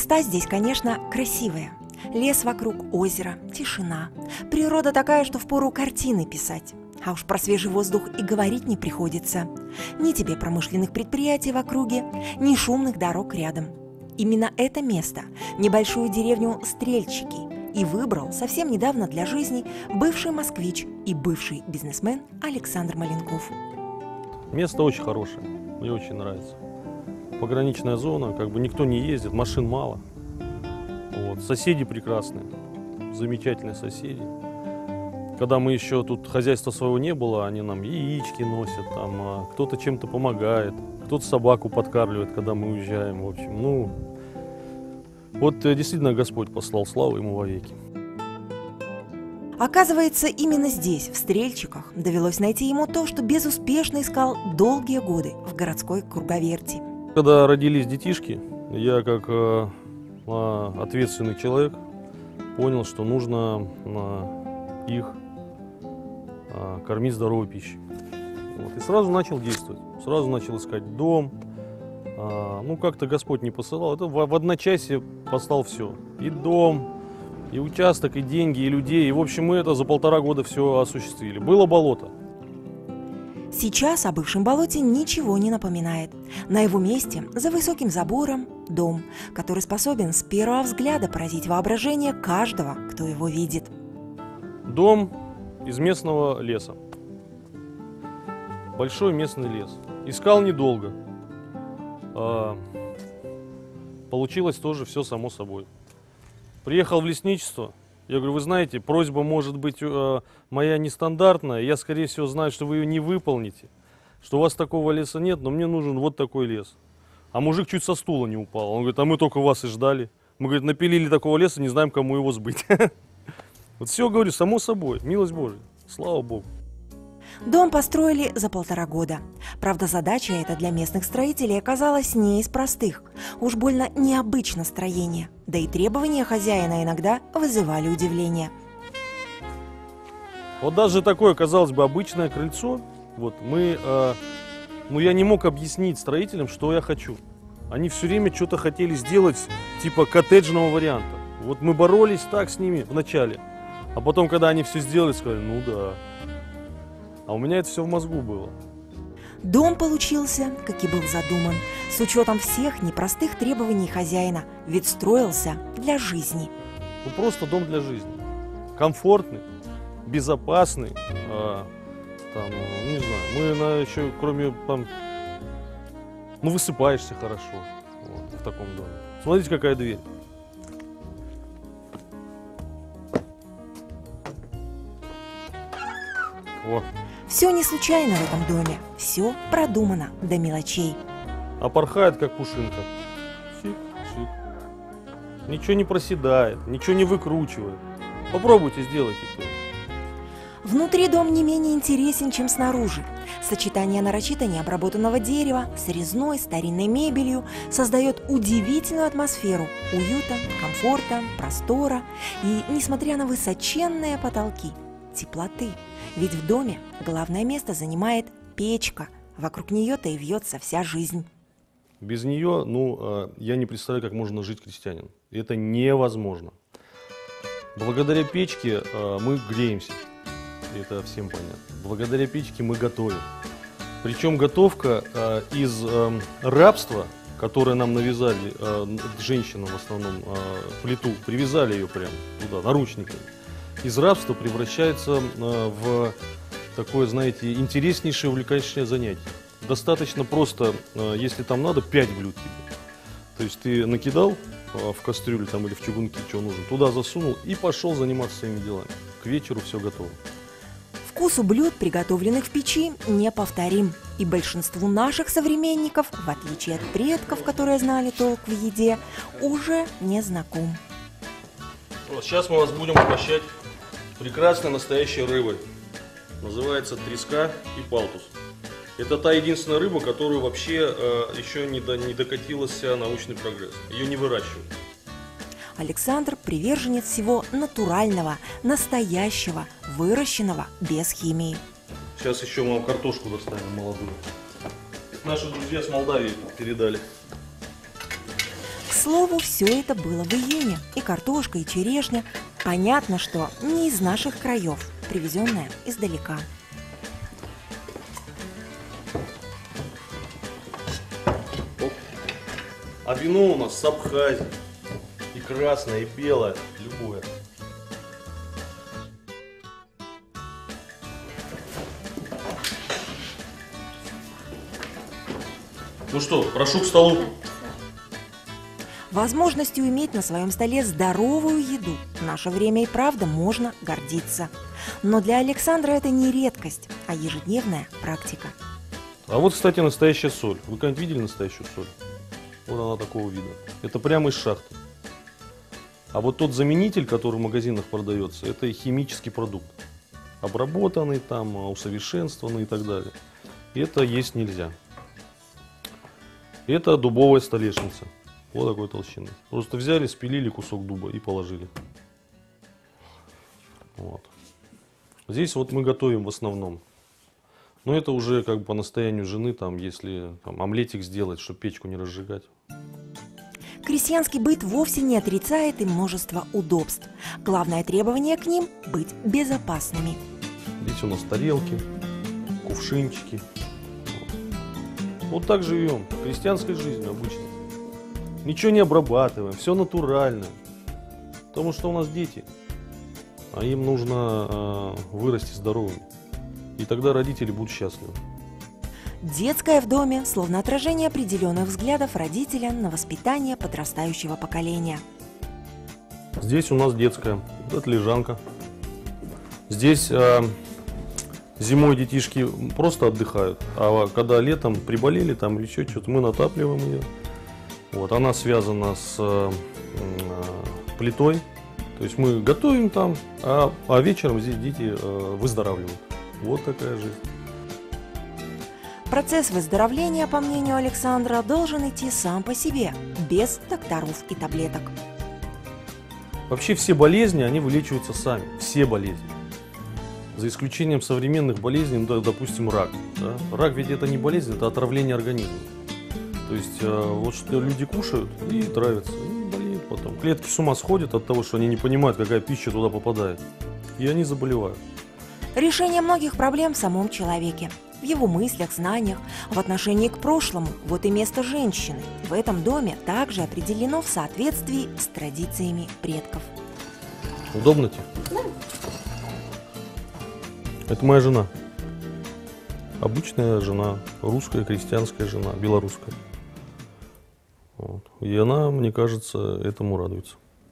Места здесь, конечно, красивые. Лес вокруг, озеро, тишина. Природа такая, что впору картины писать. А уж про свежий воздух и говорить не приходится. Ни тебе промышленных предприятий в округе, ни шумных дорог рядом. Именно это место, небольшую деревню Стрельчики, и выбрал совсем недавно для жизни бывший москвич и бывший бизнесмен Александр Маленков. Место очень хорошее, мне очень нравится. Пограничная зона, как бы никто не ездит, машин мало. Вот. Соседи прекрасные, замечательные соседи. Когда мы еще тут хозяйства своего не было, они нам яички носят, там, кто-то чем-то помогает, кто-то собаку подкармливает, когда мы уезжаем. В общем, ну, вот действительно Господь послал, славу Ему вовеки. Оказывается, именно здесь, в Стрельчиках, довелось найти ему то, что безуспешно искал долгие годы в городской круговерти. Когда родились детишки, я как ответственный человек понял, что нужно их кормить здоровой пищей. Вот. И сразу начал действовать, сразу начал искать дом. Ну, как-то Господь не посылал. Это в одночасье послал все. И дом, и участок, и деньги, и людей. И, в общем, мы это за 1,5 года все осуществили. Было болото. Сейчас о бывшем болоте ничего не напоминает. На его месте, за высоким забором, дом, который способен с первого взгляда поразить воображение каждого, кто его видит. Дом из местного леса. Большой местный лес. Искал недолго. Получилось тоже все само собой. Приехал в лесничество. Я говорю, вы знаете, просьба может быть моя нестандартная. Я, скорее всего, знаю, что вы ее не выполните. Что у вас такого леса нет, но мне нужен вот такой лес. А мужик чуть со стула не упал. Он говорит, а мы только вас и ждали. Мы, говорит, напилили такого леса, не знаем, кому его сбыть. Вот все, говорю, само собой, милость Божия, слава Богу. Дом построили за 1,5 года. Правда, задача эта для местных строителей оказалась не из простых. Уж больно необычно строение. Да и требования хозяина иногда вызывали удивление. Вот даже такое, казалось бы, обычное крыльцо, вот я не мог объяснить строителям, что я хочу. Они все время что-то хотели сделать, типа коттеджного варианта. Вот мы боролись так с ними вначале, а потом, когда они все сделали, сказали, ну да. А у меня это все в мозгу было. Дом получился, как и был задуман, с учетом всех непростых требований хозяина, ведь строился для жизни. Ну просто дом для жизни. Комфортный, безопасный. Не знаю, мы еще, кроме там, ну высыпаешься хорошо вот, в таком доме. Смотрите, какая дверь. О. Все не случайно в этом доме, все продумано до мелочей. А порхает, как пушинка. Шик, шик. Ничего не проседает, ничего не выкручивает. Попробуйте, сделайте кто-нибудь. Внутри дом не менее интересен, чем снаружи. Сочетание нарочито необработанного дерева с резной старинной мебелью создает удивительную атмосферу уюта, комфорта, простора и, несмотря на высоченные потолки, теплоты. Ведь в доме главное место занимает печка. Вокруг нее-то и вьется вся жизнь. Без нее, я не представляю, как можно жить крестьянин. Это невозможно. Благодаря печке мы греемся. Это всем понятно. Благодаря печке мы готовим. Причем готовка из рабства, которое нам навязали, женщинам в основном, плиту, привязали ее прямо туда, наручниками. Из рабства превращается в такое, знаете, интереснейшее, увлекательное занятие. Достаточно просто, если там надо, 5 блюд тебе. То есть ты накидал в кастрюлю там, или в чугунки, что нужно, туда засунул и пошел заниматься своими делами. К вечеру все готово. Вкус у блюд, приготовленных в печи, неповторим. И большинству наших современников, в отличие от предков, которые знали толк в еде, уже не знаком. Вот сейчас мы вас будем угощать прекрасной настоящей рыбой. Называется треска и палтус. Это та единственная рыба, которую вообще еще не докатился научный прогресс. Ее не выращивают. Александр – приверженец всего натурального, настоящего, выращенного без химии. Сейчас еще мы вам картошку доставим молодую. Наши друзья с Молдавии передали. К слову, все это было в июне. И картошка, и черешня. Понятно, что не из наших краев, привезенная издалека. А вино у нас с Абхазии. И красное, и белое, любое. Ну что, прошу к столу. Возможностью иметь на своем столе здоровую еду в наше время и правда можно гордиться. Но для Александра это не редкость, а ежедневная практика. А вот, кстати, настоящая соль. Вы когда-нибудь видели настоящую соль? Вот она такого вида. Это прямо из шахты. А вот тот заменитель, который в магазинах продается, это химический продукт. Обработанный, там, усовершенствованный и так далее. И это есть нельзя. Это дубовая столешница. Вот такой толщины. Просто взяли, спилили кусок дуба и положили. Вот. Здесь вот мы готовим в основном. Но это уже как бы по настоянию жены, там, если там, омлетик сделать, чтобы печку не разжигать. Крестьянский быт вовсе не отрицает и множество удобств. Главное требование к ним – быть безопасными. Здесь у нас тарелки, кувшинчики. Вот так живем, крестьянской жизнью обычно. Ничего не обрабатываем, все натурально. Потому что у нас дети, а им нужно вырасти здоровыми. И тогда родители будут счастливы. Детское в доме, словно отражение определенных взглядов родителя на воспитание подрастающего поколения. Здесь у нас детская, вот это лежанка. Здесь зимой детишки просто отдыхают, а когда летом приболели там или еще что-то, мы натапливаем ее. Вот, она связана с плитой, то есть мы готовим там, а вечером здесь дети выздоравливают. Вот такая жизнь. Процесс выздоровления, по мнению Александра, должен идти сам по себе, без докторов и таблеток. Вообще все болезни, они вылечиваются сами, все болезни. За исключением современных болезней, ну, допустим, рак. Да? Рак ведь это не болезнь, это отравление организма. То есть вот что люди кушают и травятся, и болеют потом. Клетки с ума сходят от того, что они не понимают, какая пища туда попадает. И они заболевают. Решение многих проблем в самом человеке. В его мыслях, знаниях, в отношении к прошлому. Вот и место женщины в этом доме также определено в соответствии с традициями предков. Удобно тебе? Да. Это моя жена. Обычная жена, русская крестьянская жена, белорусская. Вот. И она, мне кажется, этому радуется.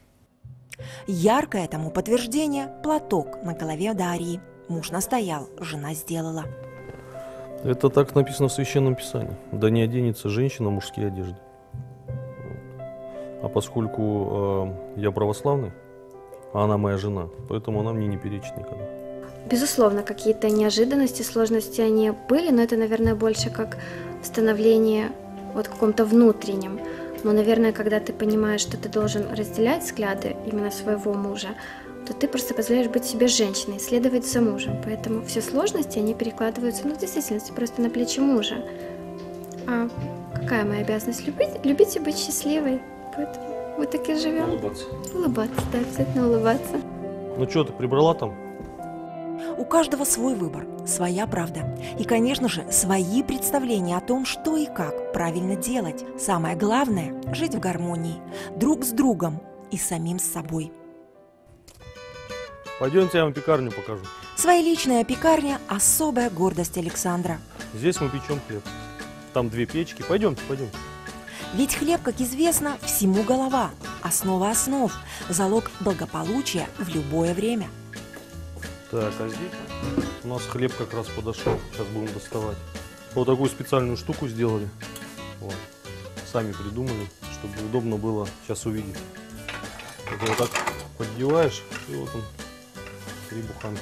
Яркое тому подтверждение – платок на голове Дарьи. Муж настоял, жена сделала. Это так написано в Священном Писании. Да не оденется женщина в мужские одежды. Вот. А поскольку я православный, а она моя жена, поэтому она мне не перечит никогда. Безусловно, какие-то неожиданности, сложности они были, но это, наверное, больше как становление вот каком-то внутреннем. Но, наверное, когда ты понимаешь, что ты должен разделять взгляды именно своего мужа, то ты просто позволяешь быть себе женщиной, следовать за мужем. Поэтому все сложности, они перекладываются, в действительности, просто на плечи мужа. А какая моя обязанность? Любить и быть счастливой. Поэтому мы так и живем. Улыбаться. Улыбаться, да, обязательно улыбаться. Ну что, ты прибрала там? У каждого свой выбор, своя правда. И, конечно же, свои представления о том, что и как правильно делать. Самое главное – жить в гармонии, друг с другом и самим с собой. Пойдемте, я вам пекарню покажу. Своя личная пекарня – особая гордость Александра. Здесь мы печем хлеб. Там 2 печки. Пойдемте, пойдемте. Ведь хлеб, как известно, всему голова, основа основ, залог благополучия в любое время. Так, а здесь у нас хлеб как раз подошел. Сейчас будем доставать. Вот такую специальную штуку сделали. Вот. Сами придумали, чтобы удобно было сейчас увидеть. Это вот так поддеваешь, и вот он, 3 буханки.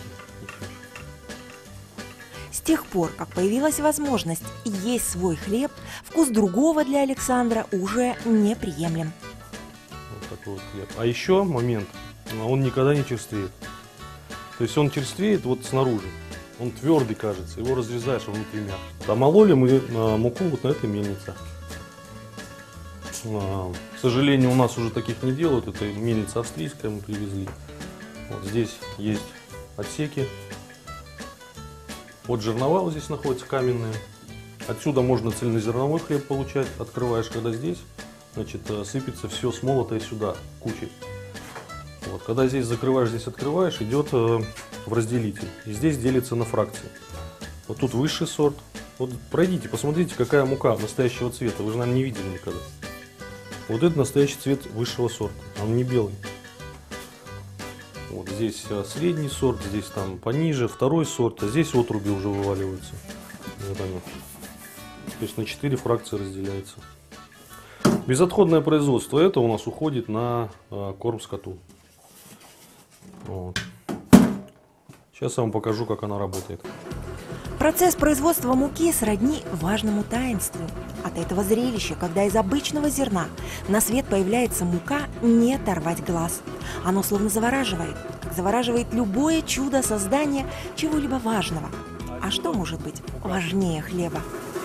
С тех пор, как появилась возможность есть свой хлеб, вкус другого для Александра уже неприемлем. Вот такой вот хлеб. А еще момент, он никогда не черствеет. То есть он черствеет вот снаружи, он твердый кажется, его разрезаешь, а внутри мягкий. А мололи мы муку вот на этой мельнице. К сожалению, у нас уже таких не делают. Это мельница австрийская, мы привезли. Вот здесь есть отсеки. Вот жерновал здесь находятся каменные. Отсюда можно цельнозерновой хлеб получать. Открываешь, когда здесь, значит, сыпется все смолотое сюда, кучей. Вот, когда здесь закрываешь, здесь открываешь, идет в разделитель. И здесь делится на фракции. Вот тут высший сорт. Вот пройдите, посмотрите, какая мука настоящего цвета. Вы же, наверное, не видели никогда. Вот это настоящий цвет высшего сорта. Он не белый. Вот здесь средний сорт, здесь там пониже, второй сорт, а здесь отруби уже вываливаются. Вот они. То есть на 4 фракции разделяется. Безотходное производство. Это у нас уходит на корм скоту. Вот. Сейчас я вам покажу, как она работает. Процесс производства муки сродни важному таинству. От этого зрелища, когда из обычного зерна на свет появляется мука, не оторвать глаз. Оно словно завораживает, как завораживает любое чудо создания чего-либо важного. А что может быть важнее хлеба?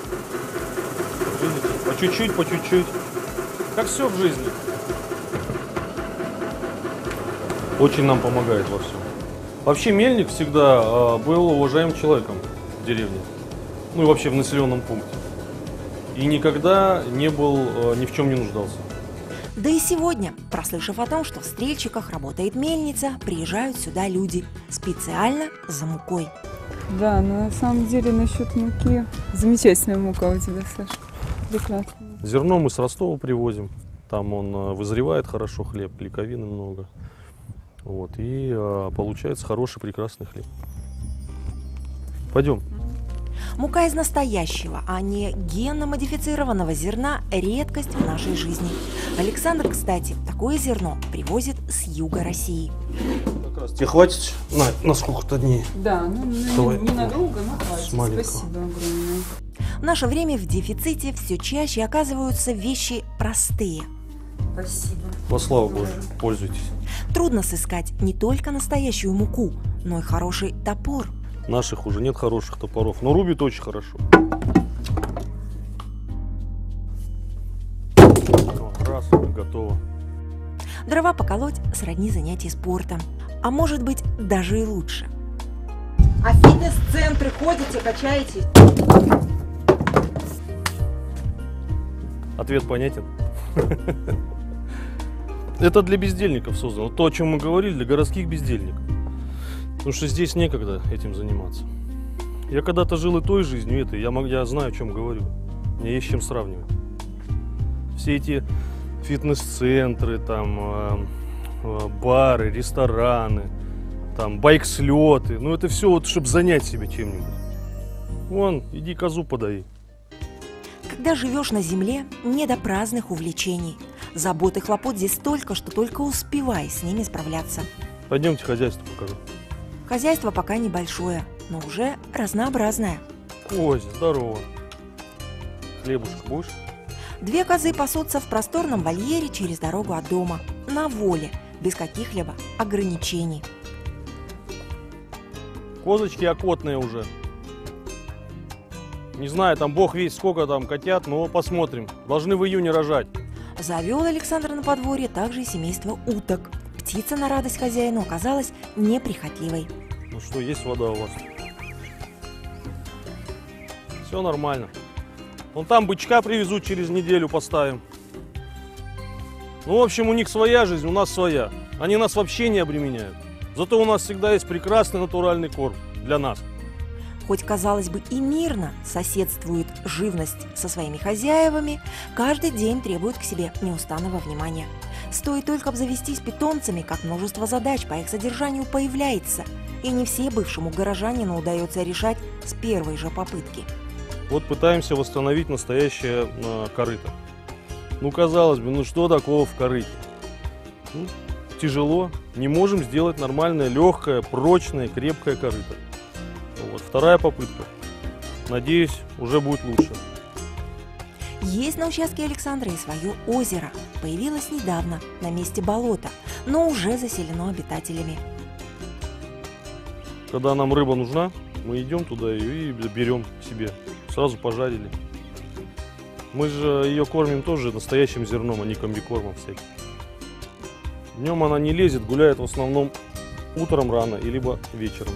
По чуть-чуть, по чуть-чуть. Как все в жизни. Очень нам помогает во всем. Вообще мельник всегда был уважаемым человеком в деревне. Ну и вообще в населенном пункте. И никогда не был, ни в чем не нуждался. Да и сегодня, прослышав о том, что в Стрельчиках работает мельница, приезжают сюда люди специально за мукой. Да, но на самом деле насчет муки, замечательная мука у тебя, Саша. Прекрасно. Зерно мы с Ростова привозим. Там он вызревает хорошо, хлеб, клейковины много. Вот, и получается хороший, прекрасный хлеб. Пойдем. Мука из настоящего, а не генно-модифицированного зерна – редкость в нашей жизни. Александр, кстати, такое зерно привозит с юга России. Как раз тебе хватит на сколько-то дней? Да, ну ненадолго, но хватит. Спасибо огромное. В наше время в дефиците все чаще оказываются вещи простые. Спасибо. Во славу Божию, пользуйтесь. Трудно сыскать не только настоящую муку, но и хороший топор. Наших уже нет хороших топоров, но рубит очень хорошо. Раз, готово. Дрова поколоть сродни занятий спортом, а может быть даже и лучше. А в фитнес-центры ходите, качаетесь? Ответ понятен. Это для бездельников создано. То, о чем мы говорили, для городских бездельников. Потому что здесь некогда этим заниматься. Я когда-то жил и той жизнью, этой. Я знаю, о чем говорю. Мне есть с чем сравнивать. Все эти фитнес-центры, там, бары, рестораны, там, байк-слеты. Ну, это все, вот, чтобы занять себя чем-нибудь. Вон, иди козу подай. Когда живешь на земле, не до праздных увлечений. Забот и хлопот здесь столько, что только успевай с ними справляться. Пойдемте хозяйство покажу. Хозяйство пока небольшое, но уже разнообразное. Кость, здорово. Хлебушек будешь? 2 козы пасутся в просторном вольере через дорогу от дома, на воле, без каких-либо ограничений. Козочки окотные уже. Не знаю, там бог весть сколько там котят, но посмотрим. Должны в июне рожать. Завел Александр на подворье также и семейство уток. Птица на радость хозяину оказалась неприхотливой. Ну что, есть вода у вас? Все нормально. Вон там бычка привезут, через неделю поставим. Ну, в общем, у них своя жизнь, у нас своя. Они нас вообще не обременяют. Зато у нас всегда есть прекрасный натуральный корм для нас. Хоть, казалось бы, и мирно соседствует живность со своими хозяевами, каждый день требует к себе неустанного внимания. Стоит только обзавестись питомцами, как множество задач по их содержанию появляется, и не все бывшему горожанину удается решать с первой же попытки. Вот пытаемся восстановить настоящее корыто. Ну, казалось бы, ну что такого в корыте? Ну, тяжело, не можем сделать нормальное, легкое, прочное, крепкое корыто. Вот, вторая попытка. Надеюсь, уже будет лучше. Есть на участке Александра и свое озеро. Появилось недавно, на месте болота, но уже заселено обитателями. Когда нам рыба нужна, мы идем туда и берем себе. Сразу пожарили. Мы же ее кормим тоже настоящим зерном, а не комбикормом всяким. Днем она не лезет, гуляет в основном утром рано и либо вечером.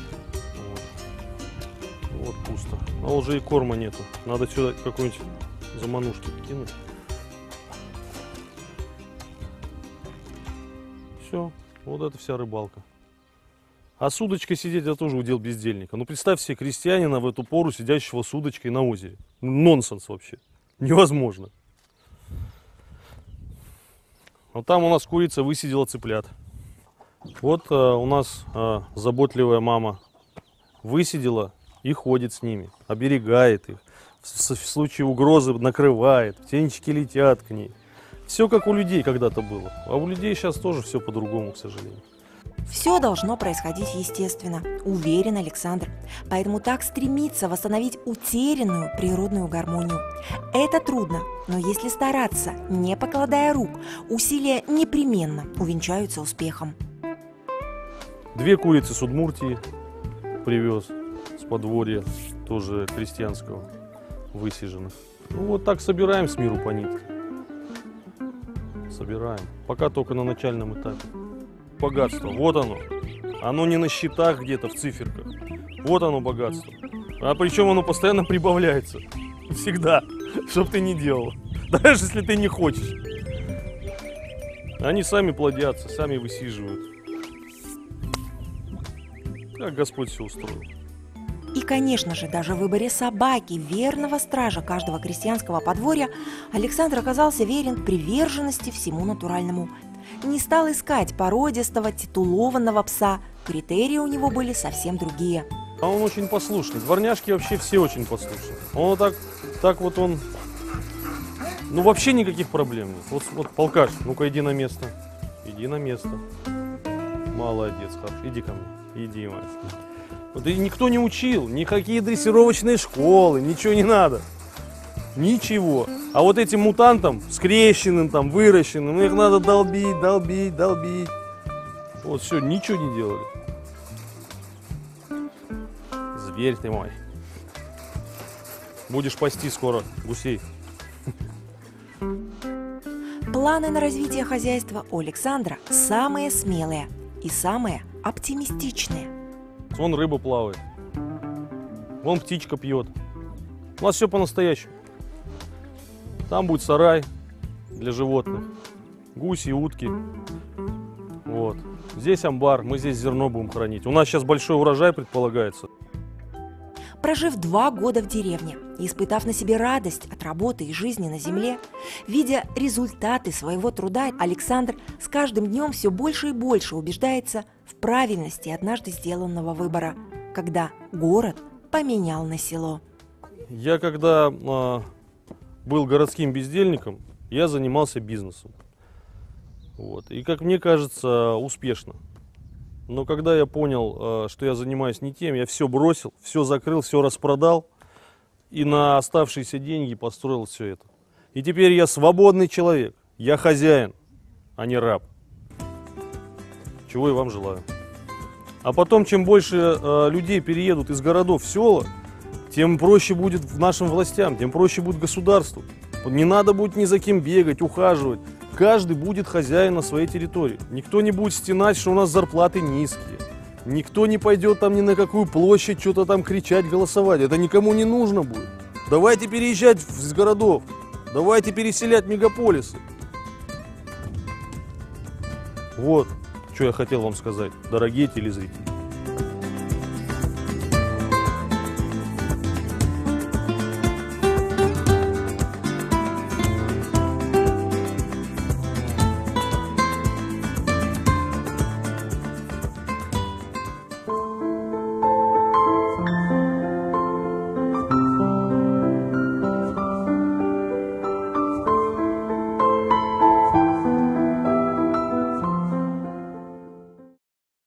Вот пусто. А уже и корма нету. Надо сюда какой-нибудь заманушки кинуть. Все, вот это вся рыбалка. А с удочкой сидеть — это тоже удел бездельника. Ну представь себе крестьянина в эту пору, сидящего с удочкой на озере. Нонсенс вообще. Невозможно. Вот там у нас курица высидела цыплят. Вот у нас заботливая мама высидела и ходит с ними, оберегает их. В случае угрозы накрывает, птенчики летят к ней. Все как у людей когда-то было. А у людей сейчас тоже все по-другому, к сожалению. Все должно происходить естественно, уверен Александр. Поэтому так стремится восстановить утерянную природную гармонию. Это трудно, но если стараться, не покладая рук, усилия непременно увенчаются успехом. 2 курицы с Удмуртии привез с подворья, тоже крестьянского, высиженных. Ну вот так собираем с миру по нитке. Собираем. Пока только на начальном этапе. Богатство, вот оно. Оно не на счетах где-то в циферках. Вот оно богатство. А причем оно постоянно прибавляется. Всегда. Что бы ты ни делал. Даже если ты не хочешь. Они сами плодятся, сами высиживают. Как Господь все устроил. И, конечно же, даже в выборе собаки, верного стража каждого крестьянского подворья, Александр оказался верен приверженности всему натуральному. Не стал искать породистого, титулованного пса. Критерии у него были совсем другие. А он очень послушный. Дворняжки вообще все очень послушны. Он так вот он... Ну вообще никаких проблем нет. Вот полкаш, ну-ка иди на место. Иди на место. Молодец, хорош. Иди ко мне. Иди, мать. Вот и никто не учил. Никакие дрессировочные школы. Ничего не надо. Ничего. А вот этим мутантам, скрещенным, там, выращенным, их надо долбить, долбить, долбить. Вот все, ничего не делали. Зверь ты мой. Будешь пасти скоро гусей. Планы на развитие хозяйства у Александра самые смелые и самые оптимистичные. Вон рыба плавает. Вон птичка пьет. У нас все по-настоящему. Там будет сарай для животных. Гуси, утки. Вот. Здесь амбар, мы здесь зерно будем хранить. У нас сейчас большой урожай предполагается. Прожив 2 года в деревне и испытав на себе радость от работы и жизни на земле, видя результаты своего труда, Александр с каждым днем все больше и больше убеждается в правильности однажды сделанного выбора, когда город поменял на село. Я когда был городским бездельником, я занимался бизнесом. Вот. И, как мне кажется, успешно. Но когда я понял, что я занимаюсь не тем, я все бросил, все закрыл, все распродал и на оставшиеся деньги построил все это. И теперь я свободный человек, я хозяин, а не раб. Чего и вам желаю. А потом, чем больше людей переедут из городов в села, тем проще будет нашим властям, тем проще будет государству. Не надо будет ни за кем бегать, ухаживать. Каждый будет хозяин на своей территории. Никто не будет стенать, что у нас зарплаты низкие. Никто не пойдет там ни на какую площадь что-то там кричать, голосовать. Это никому не нужно будет. Давайте переезжать из городов. Давайте переселять мегаполисы. Вот, что я хотел вам сказать, дорогие телезрители.